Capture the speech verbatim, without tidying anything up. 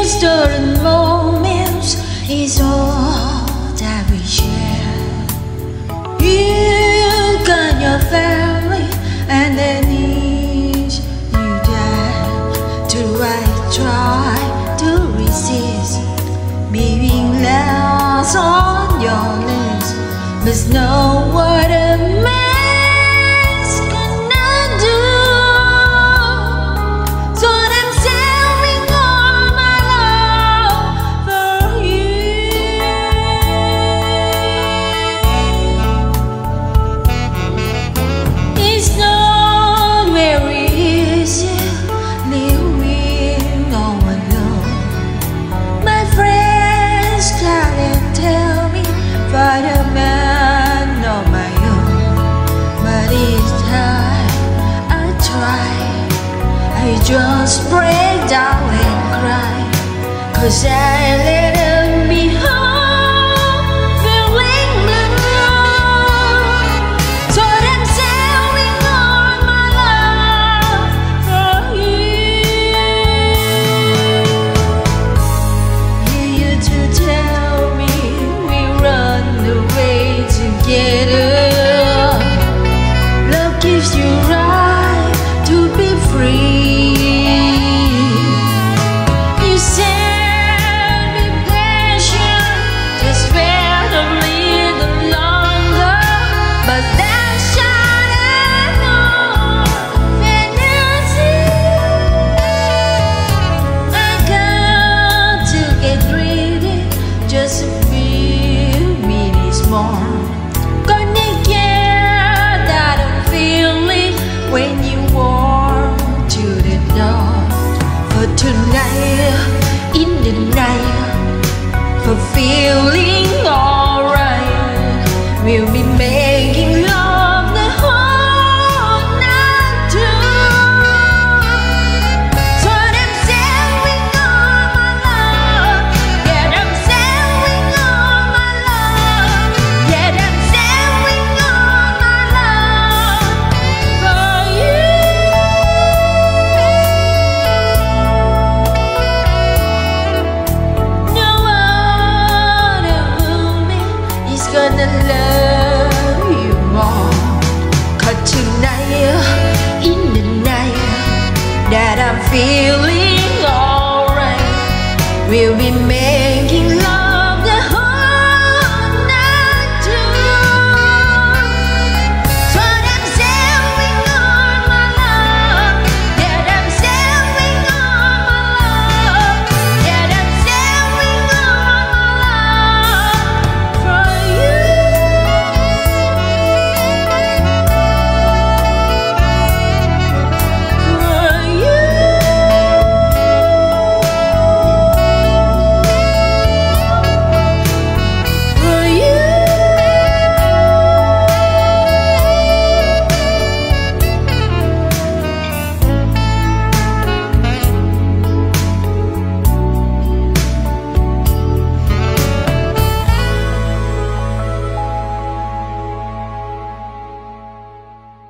stolen moments is all that we share. You got your family and their needs you dare to I try to resist being last on your list, but know what a man's gonna do. So I'm saving all my love for you. It's not very easy living all alone. My friends try and tell me find a man on my own, but each time I try, I just break down and cry, 'cause I let them behind, feeling blue. So I'm saving all my love for you. You used to tell me we run away together. Love gives you right to be free. You said be patient, just wait a little longer, but that's shining on fantasy. I got to get greedy just a few minutes more. Gonna get that feeling when you walk to the door. For tonight, in the night, for feeling